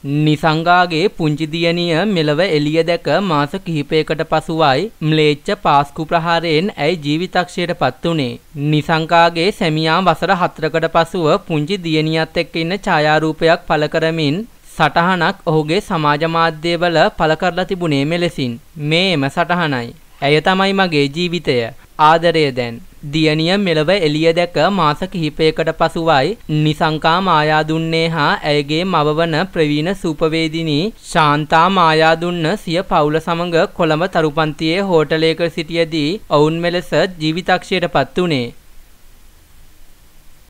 නිසංගාගේ පුංචි දියණිය මෙලව එළිය දැක මාස කිහිපයකට පසුවයි ම්ලේච්ඡ පාස්කු ප්‍රහාරයෙන් ඇයි ජීවිතක්ෂයට පත් වුණේ. නිසංගාගේ සැමියා වසර 4කට පසුව පුංචි දියණියත් එක්ක ඉන්න ඡායාරූපයක් පළ කරමින් සටහනක් ඔහුගේ සමාජ මාධ්‍යවල පළ කරලා තිබුණේ මෙලෙසින්. මේම සටහනයි. ඇය තමයි මගේ ජීවිතය. ආදරය දැන්. දියණිය මෙලව එළිය දැක මාස කිහිපයකට පසුවයි නිසංකා මායාදුන්නේ හා ඇයගේ මව වන ප්‍රවීණ සූපවේදිනී ශාන්තා මායාදුන්න සිය පවුල සමග කොළඹ තරුපන්තියේ හෝටලයක සිටියදී ඔවුන් මෙලෙස ජීවිතක්ෂයට පත් වුණේ.